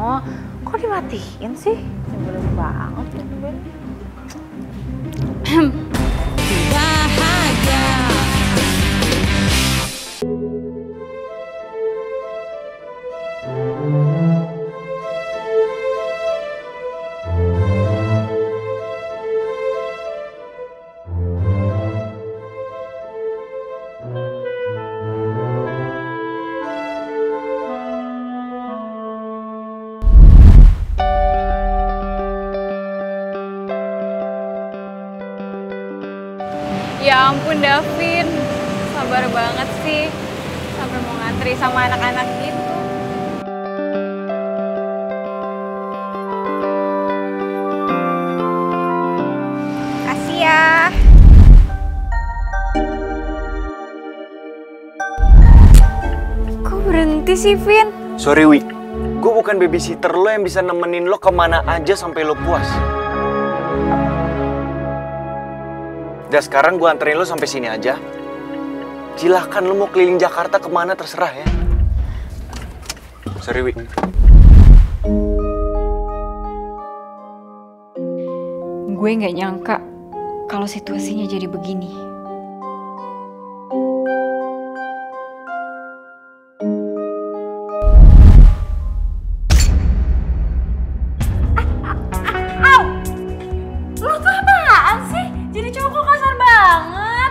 Oh, kok dimatiin sih? Nyebelin banget. Bahagia. Ya ampun Davin, sabar banget sih sampai mau ngantri sama anak-anak gitu. Kasih ya. Kok berhenti sih Vin? Sorry Wi, gue bukan babysitter lo yang bisa nemenin lo kemana aja sampai lo puas. Dan sekarang gue anterin lo sampai sini aja. Silahkan lo mau keliling Jakarta kemana terserah ya. Sorry Wi. Gue nggak nyangka kalau situasinya jadi begini. Lo tuh apaan sih? Jadi cowok kok kasar banget.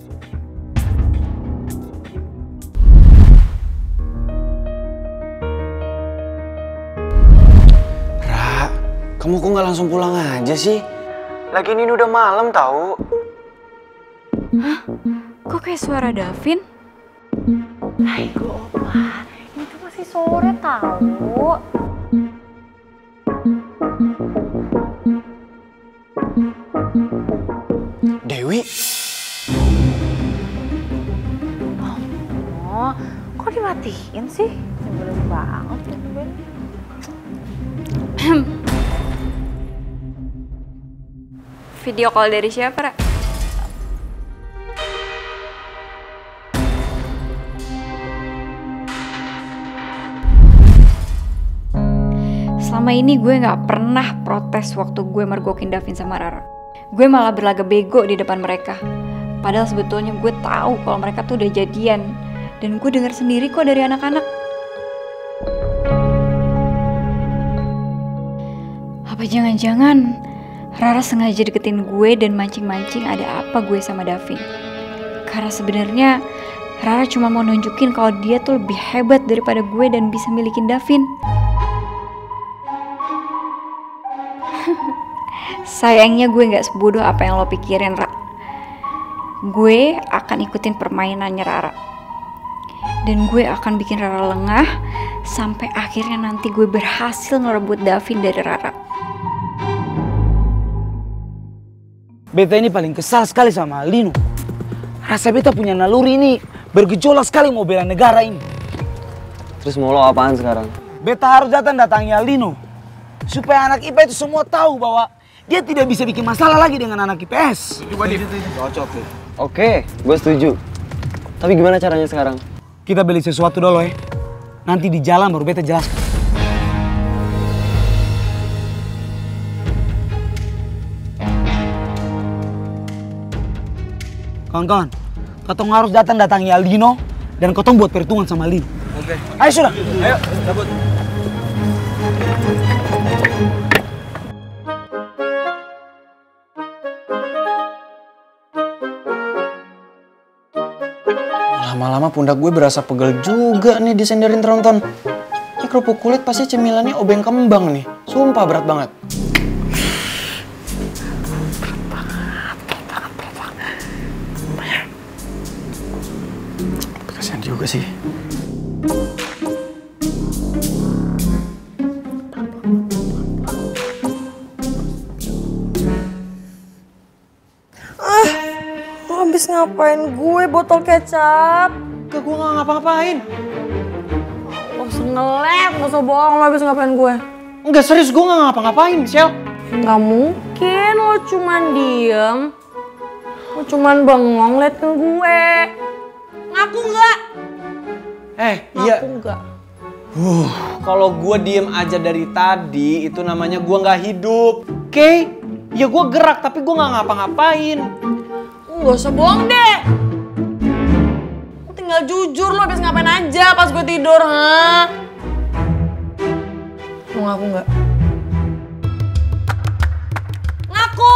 Ra, kamu kok nggak langsung pulang aja sih? Lagi ini udah malam tahu. Hah? Kok kayak suara Davin? Ayo, Opa. Ini tuh masih sore tahu. Dewi? Oh, kok dimatiin sih? Nyebelin banget. Video call dari siapa, Ra? Selama ini gue gak pernah protes waktu gue mergokin Davin sama Rara. Gue malah berlagak bego di depan mereka. Padahal sebetulnya gue tahu kalau mereka tuh udah jadian. Dan gue dengar sendiri kok dari anak-anak. Apa jangan-jangan Rara sengaja deketin gue dan mancing-mancing ada apa gue sama Davin? Karena sebenarnya Rara cuma mau nunjukin kalau dia tuh lebih hebat daripada gue dan bisa milikin Davin. Sayangnya gue gak sebodoh apa yang lo pikirin, Ra. Gue akan ikutin permainannya Rara. Dan gue akan bikin Rara lengah sampai akhirnya nanti gue berhasil ngerebut Davin dari Rara. Beta ini paling kesal sekali sama Aldino. Rasa beta punya naluri ini bergejolak sekali mau bela negara ini. Terus mau lo apaan sekarang? Beta harus datangi Aldino. Supaya anak IPA itu semua tahu bahwa dia tidak bisa bikin masalah lagi dengan anak IPS. Cocok tuh. Oke, gue setuju. Tapi gimana caranya sekarang? Kita beli sesuatu dulu ya. Nanti di jalan baru beta jelaskan. Kawan-kawan, kotong harus datangi Aldino dan kotong buat perhitungan sama Aldino. Oke. Ayo sudah. Ayo, cabut. Lama-lama pundak gue berasa pegel juga nih disenderin tronton. Ini kerupuk kulit pasti cemilannya obeng kembang nih. Sumpah berat banget. Kasian juga sih. Habis ngapain gue botol kecap? Gak, gue gak ngapa-ngapain. Lo sengelep, gak usah bohong, lo habis ngapain gue? Enggak, serius gue gak ngapa-ngapain, Shell. Gak mungkin, lo cuman diem. Lo cuman bengong liatin gue. Ngaku gak? Iya. Ngaku gak? Kalau gue diem aja dari tadi, itu namanya gue nggak hidup. Oke? Ya gue gerak, tapi gue nggak ngapa-ngapain. Gak usah bohong deh. Tinggal jujur lo habis ngapain aja pas gue tidur, ha? Mau ngaku nggak? Ngaku!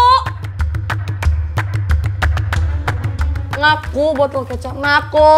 Ngaku botol kecap, ngaku!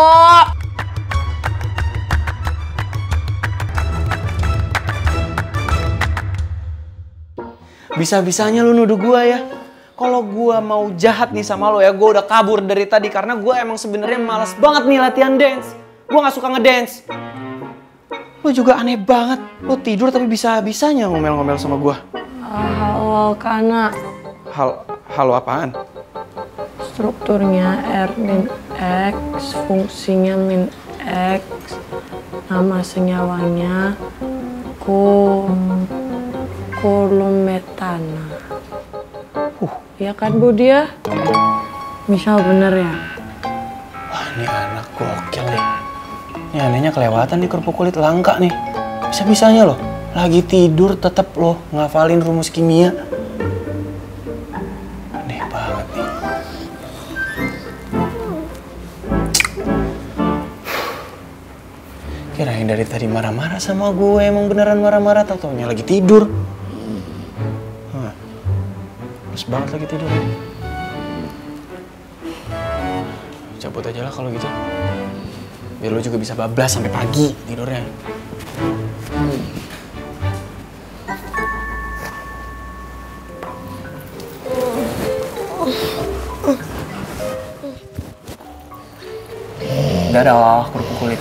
Bisa-bisanya lu nuduh gue ya. Kalau gue mau jahat nih sama lo ya, gue udah kabur dari tadi karena gue emang sebenarnya malas banget nih latihan dance. Gue nggak suka ngedance. Lo juga aneh banget. Lo tidur tapi bisa-bisanya ngomel-ngomel sama gue. Halo, Kana. Halo apaan? Strukturnya R min X, fungsinya min X, nama senyawanya kolometana. Ya kan Bu dia? Misal bener ya? Wah ini anak gokil nih. Ini anehnya kelewatan nih kerupuk kulit langka nih. Bisa-bisanya loh, lagi tidur tetep loh ngafalin rumus kimia. Aneh banget nih. Kirain dari tadi marah-marah sama gue, emang beneran marah-marah, tau-taunya lagi tidur. Males banget lagi tidur. Cabut aja lah kalau gitu. Biar lo juga bisa bablas sampai pagi tidurnya. Dadah, kerupuk kulit.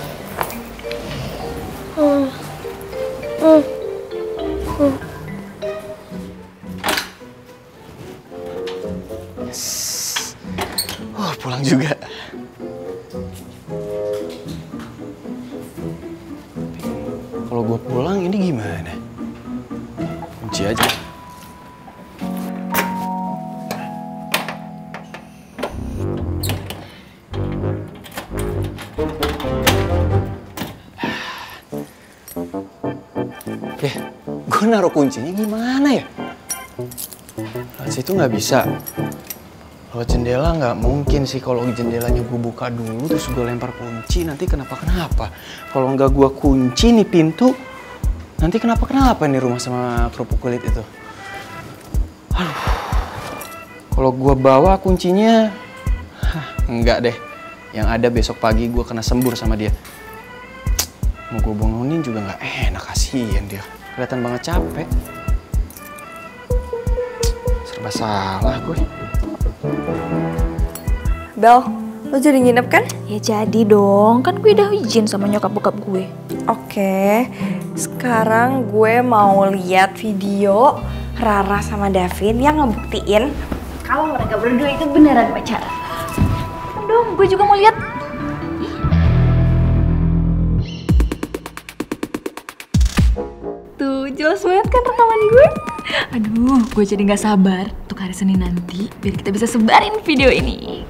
Pulang juga. Kalau gue pulang ini gimana? Kunci aja. Gue naruh kuncinya gimana ya? Lewat situ nggak bisa. Lewat jendela nggak mungkin sih. Kalau jendelanya gue buka dulu terus gue lempar kunci, nanti kenapa-kenapa. Kalau nggak gue kunci nih pintu, nanti kenapa-kenapa nih rumah sama kerupuk kulit itu. Aduh. Kalau gue bawa kuncinya, enggak deh. Yang ada besok pagi gue kena sembur sama dia. Mau gue bangunin juga nggak enak, kasihan dia. Kelihatan banget capek. Serba salah gue. Bel, lo jadi nginep kan? Ya jadi dong, kan gue udah izin sama nyokap bokap gue. Oke, sekarang gue mau lihat video Rara sama Davin yang ngebuktiin Kalau mereka berdua itu beneran pacaran. Dong, gue juga mau lihat. Tuh, jelas banget kan rekaman gue? Aduh, gue jadi gak sabar untuk hari Senin nanti biar kita bisa sebarin video ini.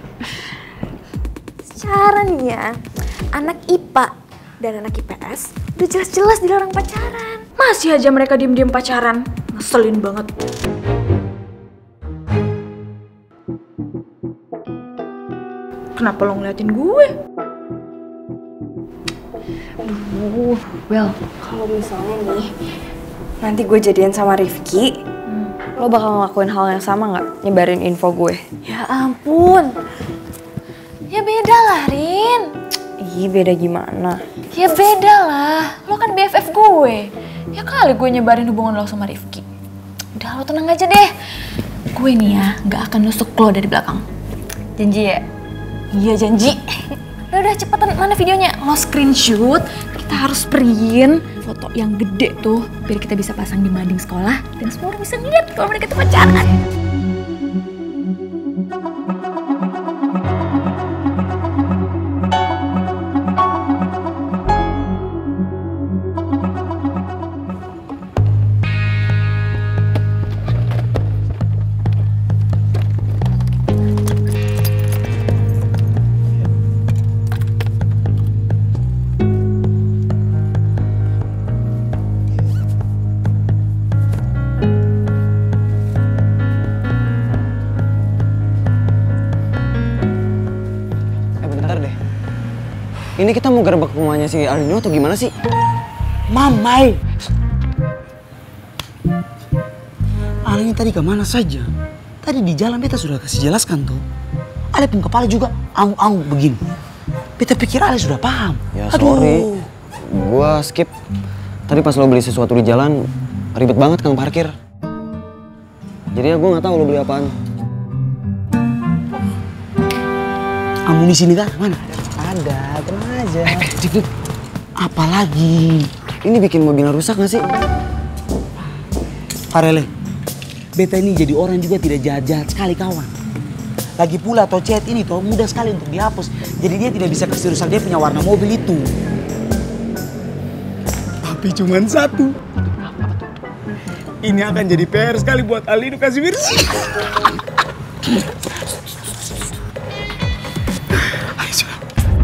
caranya anak IPA dan anak IPS udah jelas-jelas dilarang pacaran. Masih aja mereka diem-diem pacaran. Ngeselin banget. Kenapa lo ngeliatin gue? Aduh, Bel, kalau misalnya nih nanti gue jadian sama Rifki, lo bakal ngelakuin hal yang sama nggak? Nyebarin info gue? Ya ampun. Ya beda lah, Rin. Ih, beda gimana? Ya beda lah. Lo kan BFF gue. Ya kali gue nyebarin hubungan lo sama Rifki. Udah, lo tenang aja deh. Gue nih ya gak akan nusuk lo dari belakang. Janji ya? Iya, janji. Udah cepetan, mana videonya? Lo screenshot, kita harus print foto yang gede tuh biar kita bisa pasang di mading sekolah dan semua orang bisa ngeliat kalau mereka tuh pacaran. Ini kita mau gerbek rumahnya si Aldino atau gimana sih? Mamai. Ale ini tadi kemana saja? Tadi di jalan beta sudah kasih jelaskan tuh. Ale pun kepala juga angguk-angguk begini. Beta pikir Ale sudah paham. Ya sorry, gua skip. Tadi pas lo beli sesuatu di jalan, ribet banget kang parkir. Jadi ya gua nggak tahu lo beli apaan. Amunisi negara mana? Ada, tenang aja. Dik, apa lagi? Ini bikin mobilnya rusak nggak sih? Farele, beta ini jadi orang juga tidak jahat-jahat sekali kawan. Lagi pula atau chat ini toh mudah sekali untuk dihapus. Jadi dia tidak bisa kasih rusak dia punya warna mobil itu. Tapi cuman satu. Ini akan jadi PR sekali buat Aldino kasih bersih. Ayo sudah.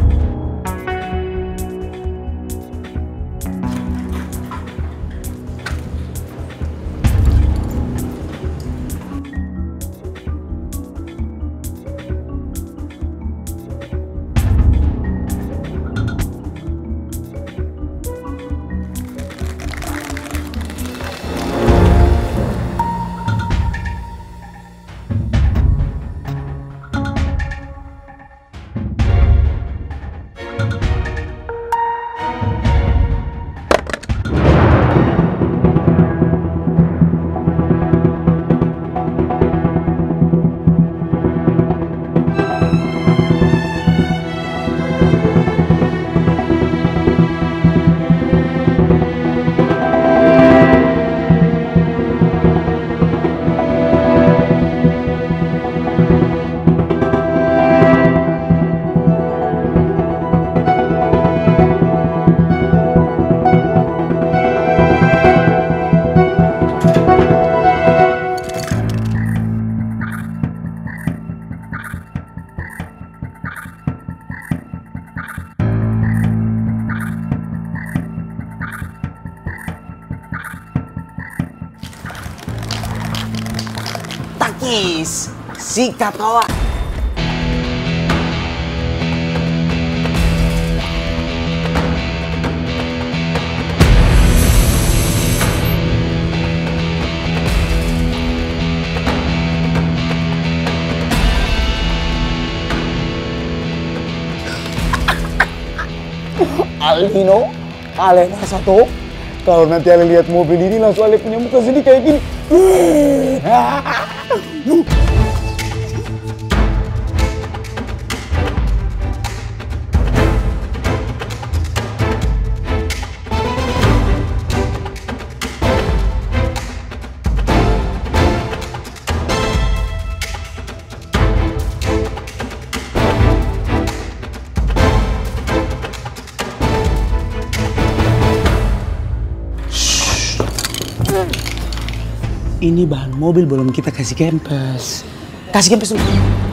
Takis, sikat kawan. Aldino, Ale satu. Kalau nanti Ale lihat mobil ini langsung Ale punya muka sedih kayak gini. Ini bahan mobil belum kita kasih kempes. Kasih kempes dulu.